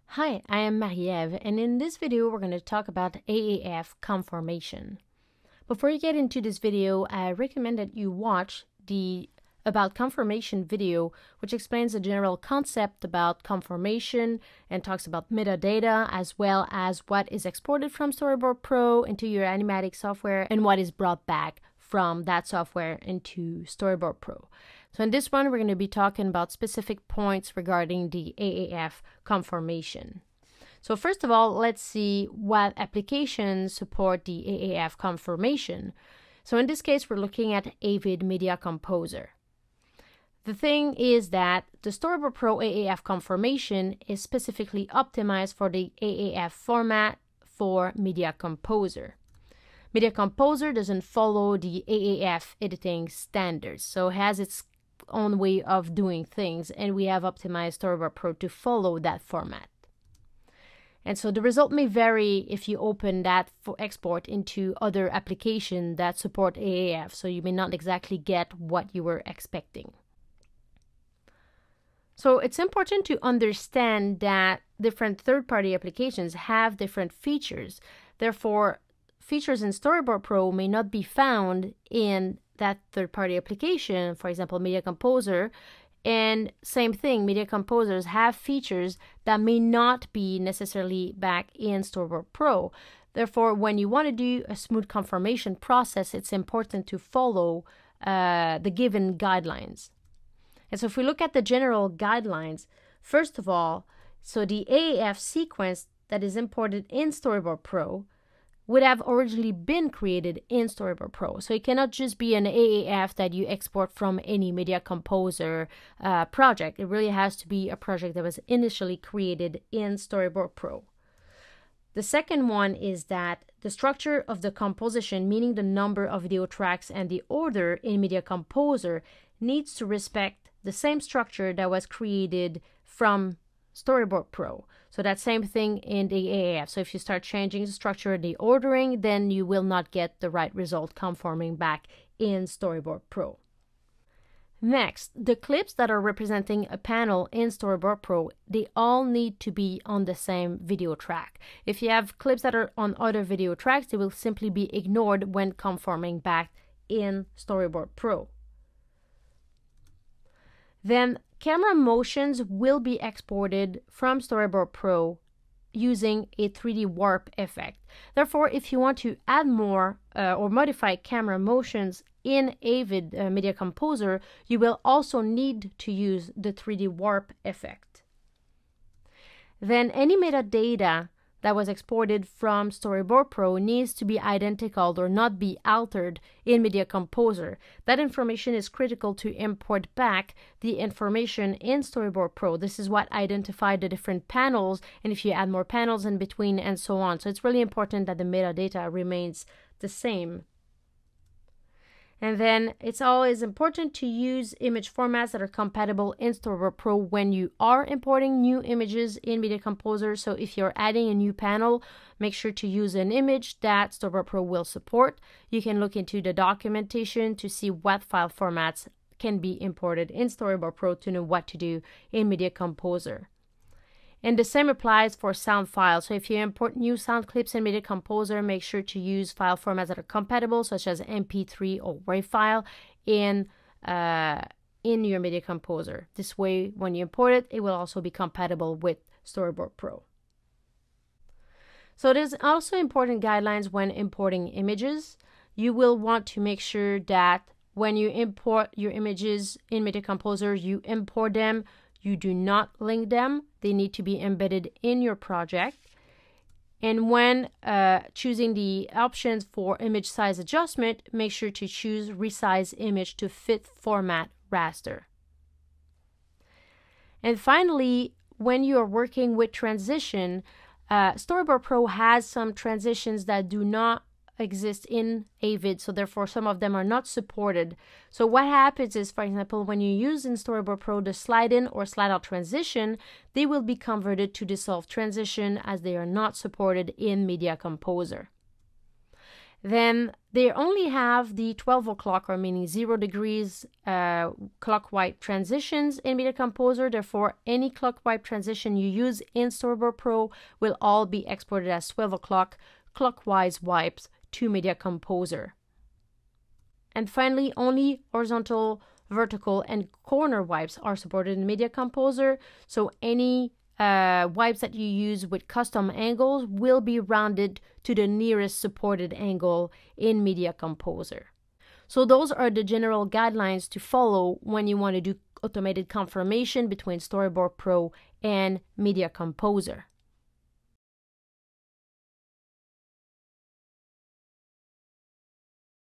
Hi, I am Marie-Ève, and in this video we're going to talk about AAF Conformation. Before you get into this video, I recommend that you watch the About Conformation video, which explains the general concept about conformation and talks about metadata, as well as what is exported from Storyboard Pro into your animatic software and what is brought back from that software into Storyboard Pro. So in this one, we're going to be talking about specific points regarding the AAF conformation. So first of all, let's see what applications support the AAF conformation. So in this case, we're looking at Avid Media Composer. The thing is that the Storyboard Pro AAF conformation is specifically optimized for the AAF format for Media Composer. Media Composer doesn't follow the AAF editing standards, so it has its own way of doing things, and we have optimized Storyboard Pro to follow that format. And so the result may vary if you open that for export into other applications that support AAF, so you may not exactly get what you were expecting. So it's important to understand that different third-party applications have different features. Therefore, features in Storyboard Pro may not be found in that third-party application, for example, Media Composer. And same thing, Media Composers have features that may not be necessarily back in Storyboard Pro. Therefore, when you want to do a smooth conformation process, it's important to follow the given guidelines. And so if we look at the general guidelines, first of all, so the AAF sequence that is imported in Storyboard Pro would have originally been created in Storyboard Pro. So it cannot just be an AAF that you export from any Media Composer project. It really has to be a project that was initially created in Storyboard Pro. The second one is that the structure of the composition, meaning the number of video tracks and the order in Media Composer, needs to respect the same structure that was created from Storyboard Pro. So that same thing in the AAF. So if you start changing the structure and the ordering, then you will not get the right result conforming back in Storyboard Pro. Next, the clips that are representing a panel in Storyboard Pro, they all need to be on the same video track. If you have clips that are on other video tracks, they will simply be ignored when conforming back in Storyboard Pro. Then camera motions will be exported from Storyboard Pro using a 3D warp effect. Therefore, if you want to add more or modify camera motions in Avid Media Composer, you will also need to use the 3D warp effect. Then any metadata that was exported from Storyboard Pro needs to be identical or not be altered in Media Composer. That information is critical to import back the information in Storyboard Pro. This is what identifies the different panels, and if you add more panels in between and so on. So it's really important that the metadata remains the same. And then it's always important to use image formats that are compatible in Storyboard Pro when you are importing new images in Media Composer. So if you're adding a new panel, make sure to use an image that Storyboard Pro will support. You can look into the documentation to see what file formats can be imported in Storyboard Pro to know what to do in Media Composer. And the same applies for sound files. So if you import new sound clips in Media Composer, make sure to use file formats that are compatible, such as MP3 or WAV file in your Media Composer. This way, when you import it, it will also be compatible with Storyboard Pro. So there's also important guidelines when importing images. You will want to make sure that when you import your images in Media Composer, you import them. You do not link them. They need to be embedded in your project. And when choosing the options for image size adjustment, make sure to choose resize image to fit format raster. And finally, when you are working with transition, Storyboard Pro has some transitions that do not exist in Avid, so therefore some of them are not supported. So what happens is, for example, when you use in Storyboard Pro the slide in or slide out transition, they will be converted to dissolve transition as they are not supported in Media Composer. then they only have the 12 o'clock, or meaning 0 degrees clock wipe transitions in Media Composer. Therefore, any clock wipe transition you use in Storyboard Pro will all be exported as 12 o'clock clockwise wipes to Media Composer. And finally, only horizontal, vertical, and corner wipes are supported in Media Composer. So any wipes that you use with custom angles will be rounded to the nearest supported angle in Media Composer. So those are the general guidelines to follow when you want to do automated conformation between Storyboard Pro and Media Composer.